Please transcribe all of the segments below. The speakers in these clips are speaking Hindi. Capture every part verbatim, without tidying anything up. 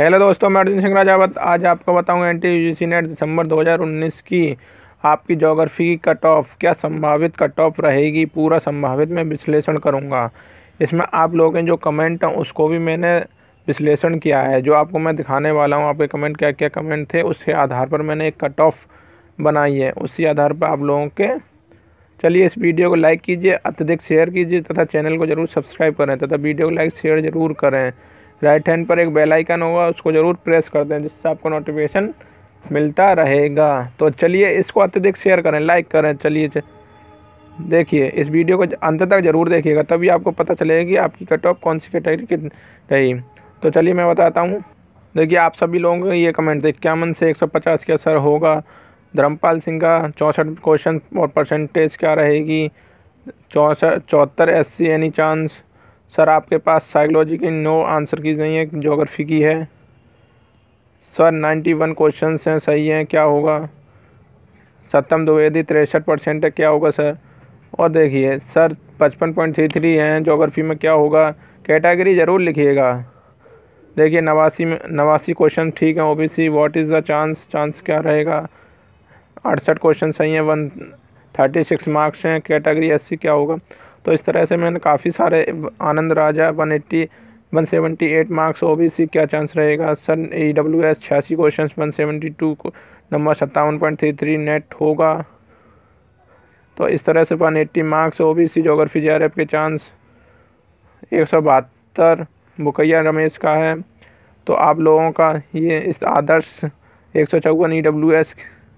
हेलो दोस्तों, मैं अर्जुन सिंह राजावत आज आपको बताऊंगा N T U G C NET दिसंबर दो हज़ार उन्नीस की आपकी ज्योग्राफी की कट ऑफ क्या संभावित कट ऑफ रहेगी, पूरा संभावित मैं विश्लेषण करूंगा। इसमें आप लोगों के जो कमेंट हैं उसको भी मैंने विश्लेषण किया है, जो आपको मैं दिखाने वाला हूं। आपके कमेंट क्या क्या कमेंट थे उसके आधार पर मैंने एक कट ऑफ बनाई है, उसी आधार पर आप लोगों के। चलिए इस वीडियो को लाइक कीजिए, अत्यधिक शेयर कीजिए तथा चैनल को जरूर सब्सक्राइब करें तथा वीडियो को लाइक शेयर जरूर करें। राइट हैंड पर एक बेल आइकन होगा, उसको ज़रूर प्रेस कर दें जिससे आपको नोटिफिकेशन मिलता रहेगा। तो चलिए इसको अत्यधिक शेयर करें, लाइक करें। चलिए देखिए इस वीडियो को अंत तक ज़रूर देखिएगा, तभी आपको पता चलेगा कि आपकी कट ऑफ कौन सी कैटेगरी की रही। तो चलिए मैं बताता हूँ। देखिए आप सभी लोगों के ये कमेंट थे, इक्यावन से एक सौ पचास क्या सर होगा। धर्मपाल सिंह का चौंसठ क्वेश्चन और परसेंटेज क्या रहेगी। चौंसठ चौहत्तर S C any chance. Sir आपके पास साइकोलॉजी की नो आंसर की नहीं है, ज्योग्राफी की है। सर इक्यानवे क्वेश्चंस हैं, सही हैं, क्या होगा। सत्यम द्विवेदी तिरसठ परसेंट है, क्या होगा सर। और देखिए सर पचपन पॉइंट थ्री थ्री हैं ज्योग्राफी में, क्या होगा। कैटेगरी ज़रूर लिखिएगा। देखिए नवासी में नवासी क्वेश्चन ठीक है। OBC what is the chance, chance क्या रहेगा। अड़सठ क्वेश्चन सही हैं, वन थर्टी सिक्स मार्क्स हैं। कैटेगरी एस सी क्या होगा। तो इस तरह से मैंने काफ़ी सारे। Anand Raja one eighty one seventy eight marks. OBC क्या चांस रहेगा। सन ई डब्ल्यू एस छियासी question one seventy two number सत्तावन पॉइंट थ्री थ्री नेट होगा। तो इस तरह से one eighty marks. OBC geography जे आर एफ के चांस एक सौ बहत्तर बुकैया रमेश का है। तो आप लोगों का ये इस आदर्श एक सौ चौवन ई डब्ल्यू एस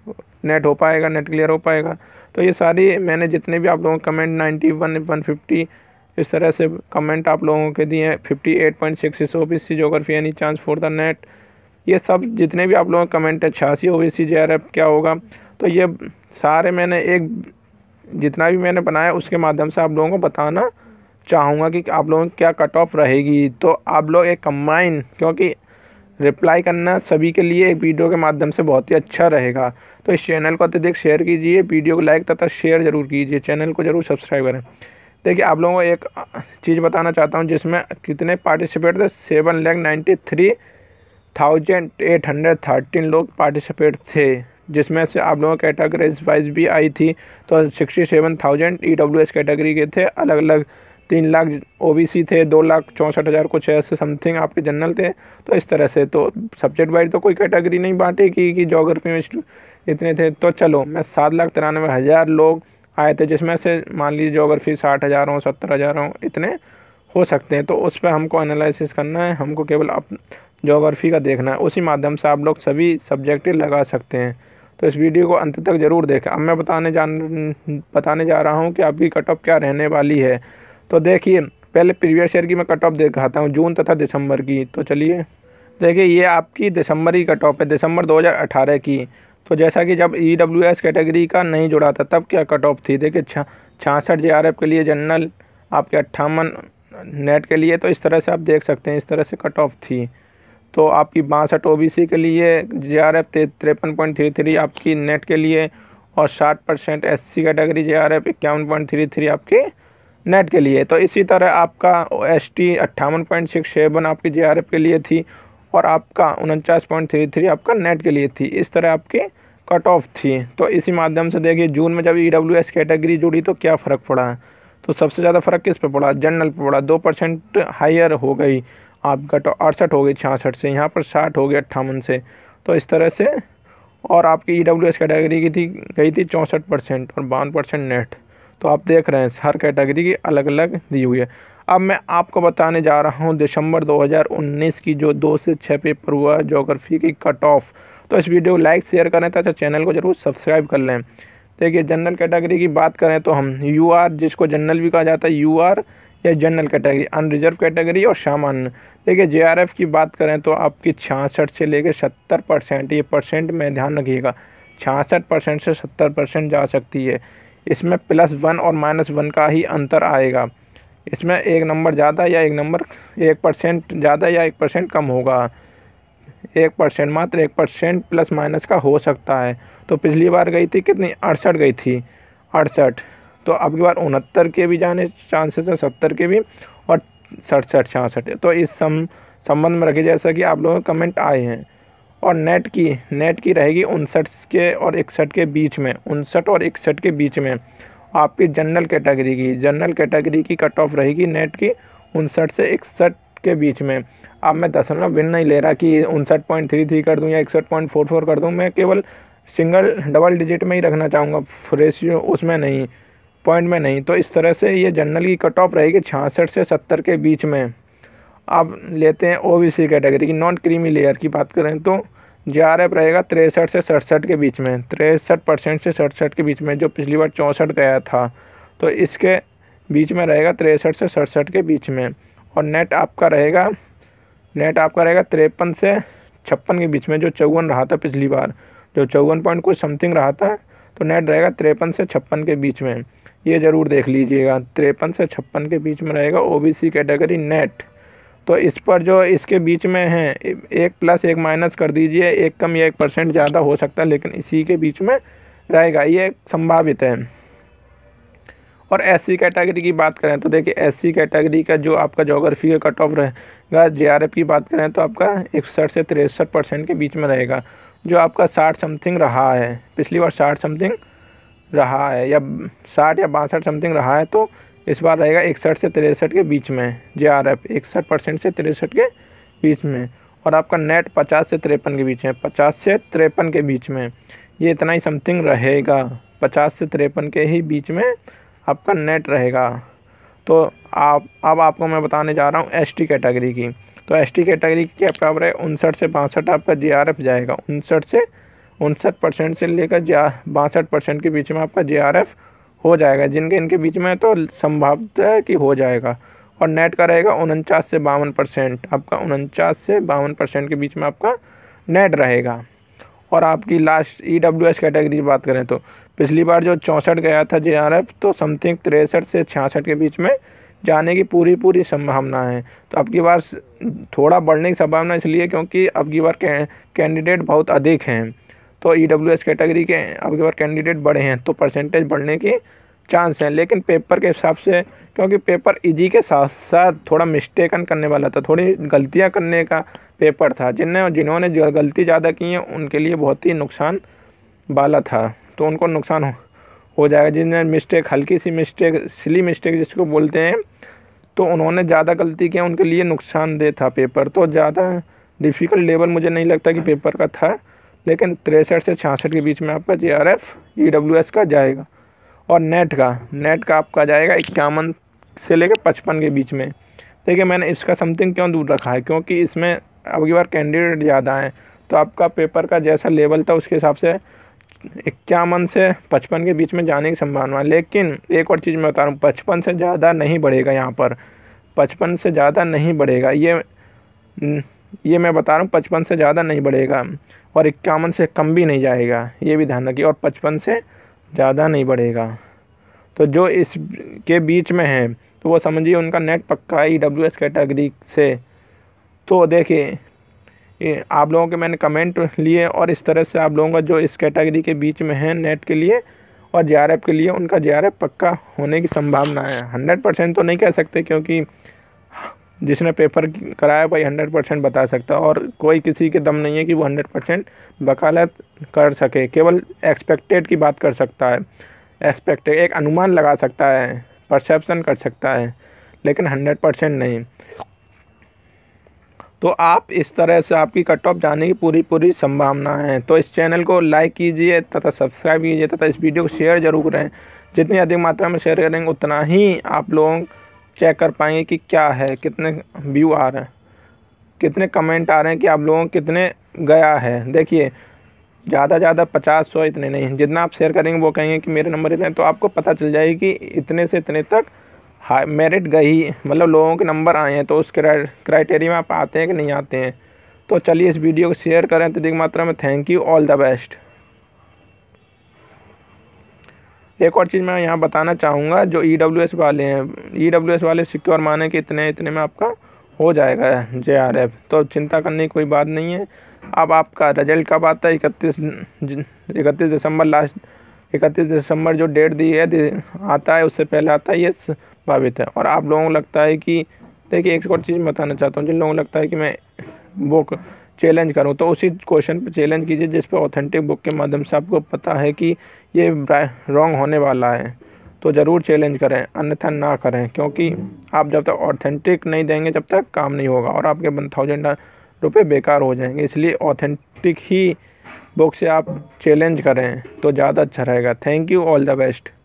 नेट हो पाएगा, नेट क्लियर हो पाएगा। तो ये सारी मैंने जितने भी आप लोगों के comment ninety one one fifty इस तरह से कमेंट आप लोगों के दिए हैं। फिफ्टी एट पॉइंट सिक्स इस OBC geography any chance for the net, ये सब जितने भी आप लोगों के कमेंट है। छियासी ओबीसी जे आर एफ क्या होगा। तो ये सारे मैंने एक जितना भी मैंने बनाया उसके माध्यम से आप लोगों को बताना चाहूँगा कि आप लोगों की क्या कट ऑफ रहेगी। तो आप लोग एक कंबाइन, क्योंकि रिप्लाई करना सभी के लिए एक वीडियो के माध्यम से बहुत ही अच्छा रहेगा। तो इस चैनल को अत्यधिक शेयर कीजिए, वीडियो को लाइक तथा शेयर जरूर कीजिए, चैनल को जरूर सब्सक्राइब करें। देखिए आप लोगों को एक चीज़ बताना चाहता हूं, जिसमें कितने पार्टिसिपेट थे। Seven lakh ninety three thousand eight hundred thirteen लोग पार्टिसिपेट थे, जिसमें से आप लोगों कैटेगरीज वाइज भी आई थी। तो sixty seven thousand E W S category के थे अलग अलग। तीन लाख ओबीसी थे, दो लाख चौंसठ हज़ार कुछ ऐसे समथिंग आपके जनरल थे। तो इस तरह से तो सब्जेक्ट वाइज तो कोई कैटेगरी नहीं बांटे कि, कि ज्योग्राफी में इतने थे। तो चलो मैं सात लाख तिरानवे हज़ार लोग आए थे, जिसमें से मान लीजिए ज्योग्राफी साठ हज़ार हों, सत्तर हज़ार हों, इतने हो सकते हैं। तो उस पर हमको एनालिसिस करना है, हमको केवल अप ज्योग्राफी का देखना है। उसी माध्यम से आप लोग सभी सब्जेक्ट लगा सकते हैं। तो इस वीडियो को अंत तक ज़रूर देखें। अब मैं बताने जान बताने जा रहा हूँ कि आपकी कट ऑफ क्या रहने वाली है। तो देखिए पहले प्रीवियस ईयर की मैं कट ऑफ दिखाता हूँ, जून तथा दिसंबर की। तो चलिए देखिए ये आपकी दिसंबर की कट ऑफ है, दिसंबर दो हज़ार अठारह की। तो जैसा कि जब ई डब्ल्यू एस कैटेगरी का नहीं जुड़ा था तब क्या कट ऑफ थी। देखिए छियासठ जे आर एफ के लिए, जनरल आपके अट्ठावन नेट के लिए। तो इस तरह से आप देख सकते हैं, इस तरह से कट ऑफ थी। तो आपकी बासठ ओबीसी के लिए जे आर एफ तिरपन पॉइंट थ्री थ्री आपकी नेट के लिए, और साठ percent S C category J R F इक्यावन पॉइंट थ्री थ्री आपके नेट के लिए। तो इसी तरह आपका एस टी अट्ठावन पॉइंट सिक्स सेवन आपकी जे आर एफ के लिए थी, और आपका उनचास पॉइंट थ्री थ्री आपका नेट के लिए थी। इस तरह आपकी कट ऑफ थी। तो इसी माध्यम से देखिए जून में जब ई डब्ल्यू एस कैटेगरी जुड़ी तो क्या फ़र्क पड़ा। तो सबसे ज़्यादा फ़र्क किस पे पड़ा, जनरल पे पड़ा। दो परसेंट हायर हो गई आपका, तो अड़सठ हो गई छियासठ से, यहाँ पर साठ हो गया अट्ठावन से। तो इस तरह से। और आपकी ई डब्ल्यू एस कैटेगरी की थी गई थी चौंसठ परसेंट और बावन परसेंट नेट। तो आप देख रहे हैं हर कैटेगरी की अलग अलग दी हुई है। अब मैं आपको बताने जा रहा हूं दिसंबर दो हज़ार उन्नीस की जो दो से छः पेपर हुआ ज्योग्राफी की कट ऑफ। तो इस वीडियो को लाइक शेयर करें तथा चैनल को जरूर सब्सक्राइब कर लें। देखिए जनरल कैटेगरी की बात करें तो हम यू आर, जिसको जनरल भी कहा जाता है, यू आर या जनरल कैटेगरी, अनरिजर्व कैटेगरी और सामान्य। देखिए जे आर एफ की बात करें तो आपकी छियासठ से लेकर सत्तर परसेंट, ये परसेंट में ध्यान रखिएगा, छियासठ परसेंट से सत्तर परसेंट जा सकती है। इसमें प्लस वन और माइनस वन का ही अंतर आएगा। इसमें एक नंबर ज़्यादा या एक नंबर एक परसेंट ज़्यादा या एक परसेंट कम होगा। एक परसेंट, मात्र एक परसेंट प्लस माइनस का हो सकता है। तो पिछली बार गई थी कितनी, अड़सठ गई थी, अड़सठ। तो अब की बार उनहत्तर के भी जाने चांसेस हैं, सत्तर के भी, और सड़सठ छियासठ। तो इस सम संबंध में रखी जैसा कि आप लोगों के कमेंट आए हैं। और नेट की नेट की रहेगी उनसठ के और इकसठ के बीच में, उनसठ और इकसठ के बीच में। आपकी जनरल कैटेगरी की जनरल कैटेगरी की कट ऑफ रहेगी नेट की उनसठ से इकसठ के बीच में। अब मैं दशमलव भिन्न नहीं ले रहा कि उनसठ पॉइंट थ्री थ्री कर दूं या इकसठ पॉइंट फोर फोर कर दूं, मैं केवल सिंगल डबल डिजिट में ही रखना चाहूँगा, रेशियो उसमें नहीं, पॉइंट में नहीं। तो इस तरह से ये जनरल की कट ऑफ रहेगी छियासठ से सत्तर के बीच में। अब लेते हैं ओबीसी कैटेगरी की नॉन क्रीमी लेयर की बात करें तो जेआरएफ रहेगा तिरसठ से सड़सठ के बीच में, तिरसठ परसेंट से सड़सठ के बीच में, जो पिछली बार चौंसठ गया था। तो इसके बीच में रहेगा तिरसठ से सड़सठ के बीच में। और नेट आपका रहेगा नेट आपका रहेगा तिरपन से छप्पन के बीच में, जो चौवन रहा था पिछली बार, जो चौवन पॉइंट कुछ समथिंग रहा था। तो नेट रहेगा तिरपन से छप्पन के बीच में, ये ज़रूर देख लीजिएगा, तिरपन से छप्पन के बीच में रहेगा ओबीसी कैटेगरी नेट। तो इस पर जो इसके बीच में है, एक प्लस एक माइनस कर दीजिए, एक कम या एक परसेंट ज़्यादा हो सकता है, लेकिन इसी के बीच में रहेगा, ये संभावित है। और एससी कैटेगरी की बात करें तो देखिए एससी कैटेगरी का जो आपका ज्योग्राफी का कट ऑफ रहेगा, जेआरएफ की बात करें तो आपका इकसठ से तिरसठ परसेंट के बीच में रहेगा, जो आपका साठ समथिंग रहा है, पिछली बार साठ समथिंग रहा है या साठ या बासठ समथिंग रहा है। तो इस बार रहेगा इकसठ से तिरसठ के बीच में, जेआरएफ इकसठ परसेंट से तिरसठ के बीच में। और आपका नेट पचास से तिरपन के बीच में, पचास से तिरपन के बीच में, ये इतना ही समथिंग रहेगा, पचास से तिरपन के ही बीच में आपका नेट रहेगा। तो आप अब आपको मैं बताने जा रहा हूँ एसटी कैटेगरी की। तो एसटी कैटेगरी की क्या बराबर है, उनसठ से बासठ आपका जेआरएफ जाएगा, उनसठ से उनसठ परसेंट से लेकर जा बासठ परसेंट के बीच में आपका जेआरएफ हो जाएगा, जिनके इनके बीच में तो संभावना है कि हो जाएगा। और नेट का रहेगा उनचास से बावन परसेंट, आपका उनचास से बावन परसेंट के बीच में आपका नेट रहेगा। और आपकी लास्ट ईडब्ल्यूएस कैटेगरी की बात करें तो पिछली बार जो चौंसठ गया था जेआरएफ, तो समथिंग तिरसठ से छियासठ के बीच में जाने की पूरी पूरी संभावना है। तो अब की बार थोड़ा बढ़ने की संभावना इसलिए क्योंकि अब की बार कैंडिडेट बहुत अधिक हैं, तो ईडब्ल्यूएस कैटेगरी के अब की बार कैंडिडेट बढ़े हैं, तो परसेंटेज बढ़ने की चांस है। लेकिन पेपर के हिसाब से, क्योंकि पेपर इजी के साथ साथ थोड़ा मिस्टेकन करने वाला था, थोड़ी गलतियां करने का पेपर था, जिन्हें जिन्होंने जो गलती ज़्यादा की है उनके लिए बहुत ही नुकसान वाला था, तो उनको नुकसान हो, हो जाएगा। जिन्हें मिस्टेक, हल्की सी मिस्टेक, सिली मिस्टेक जिसको बोलते हैं, तो उन्होंने ज़्यादा गलती किया, उनके लिए नुकसानदेह था पेपर। तो ज़्यादा डिफ़िकल्ट लेवल मुझे नहीं लगता कि पेपर का था, लेकिन तिरसठ से छियासठ के बीच में आपका जेआरएफ ईडब्ल्यूएस का जाएगा। और नेट का नेट का आपका जाएगा इक्यावन से लेकर पचपन के बीच में। देखिए मैंने इसका समथिंग क्यों दूर रखा है, क्योंकि इसमें अब की बार कैंडिडेट ज़्यादा हैं, तो आपका पेपर का जैसा लेवल था उसके हिसाब से इक्यावन से पचपन के बीच में जाने की संभावना है। लेकिन एक और चीज़ मैं बता रहा हूँ, पचपन से ज़्यादा नहीं बढ़ेगा, यहाँ पर पचपन से ज़्यादा नहीं बढ़ेगा, ये ये मैं बता रहा हूँ, पचपन से ज़्यादा नहीं बढ़ेगा और इक्यावन से कम भी नहीं जाएगा, ये भी ध्यान रखिए। और पचपन से ज़्यादा नहीं बढ़ेगा, तो जो इस के बीच में है तो वो समझिए उनका नेट पक्का है ईडब्ल्यूएस कैटेगरी से। तो देखिए आप लोगों के मैंने कमेंट लिए और इस तरह से आप लोगों का जो इस कैटेगरी के बीच में है नेट के लिए और जेआरएफ के लिए, उनका जेआरएफ पक्का होने की संभावना है। हंड्रेड परसेंट तो नहीं कह सकते, क्योंकि जिसने पेपर कराया भाई हंड्रेड परसेंट बता सकता है, और कोई किसी के दम नहीं है कि वो हंड्रेड परसेंट वकालत कर सके, केवल एक्सपेक्टेड की बात कर सकता है, एक्सपेक्टेड एक अनुमान लगा सकता है, परसेप्शन कर सकता है, लेकिन हंड्रेड परसेंट नहीं। तो आप इस तरह से आपकी कट ऑफ जाने की पूरी पूरी संभावना है। तो इस चैनल को लाइक कीजिए तथा सब्सक्राइब कीजिए तथा इस वीडियो को शेयर जरूर करें। जितनी अधिक मात्रा में शेयर करेंगे उतना ही आप लोग चेक कर पाएंगे कि क्या है, कितने व्यू आ रहे हैं, कितने कमेंट आ रहे हैं, कि आप लोगों कितने गया है। देखिए ज़्यादा ज़्यादा पचास सौ इतने नहीं, जितना आप शेयर करेंगे वो कहेंगे कि मेरे नंबर इतने, तो आपको पता चल जाएगी कि इतने से इतने तक हाई मेरिट गई, मतलब लोगों के नंबर आए हैं, तो उस क्राइटेरिया में आप आते हैं कि नहीं आते हैं। तो चलिए इस वीडियो को शेयर करें तो अधिक मात्रा में। Thank you, all the best. एक और चीज़ मैं यहाँ बताना चाहूँगा, जो ईडब्ल्यूएस वाले हैं, ईडब्ल्यूएस वाले सिक्योर माने कि इतने इतने में आपका हो जाएगा जेआरएफ, तो चिंता करने की कोई बात नहीं है। अब आपका रिजल्ट कब आता है, इकतीस इकतीस दिसंबर लास्ट इकतीस दिसंबर जो डेट दी है आता है, उससे पहले आता है, ये संभावित है। और आप लोगों को लगता है कि देखिए एक और चीज़ बताना चाहता हूँ, जिन लोगों को लगता है कि मैं बुक चैलेंज करूँ, तो उसी क्वेश्चन पे चैलेंज कीजिए जिस पे ऑथेंटिक बुक के माध्यम से आपको पता है कि ये रॉन्ग होने वाला है, तो ज़रूर चैलेंज करें, अन्यथा ना करें। क्योंकि आप जब तक ऑथेंटिक नहीं देंगे जब तक काम नहीं होगा और आपके वन थाउजेंड रुपये बेकार हो जाएंगे। इसलिए ऑथेंटिक ही बुक से आप चैलेंज करें तो ज़्यादा अच्छा रहेगा। Thank you, all the best.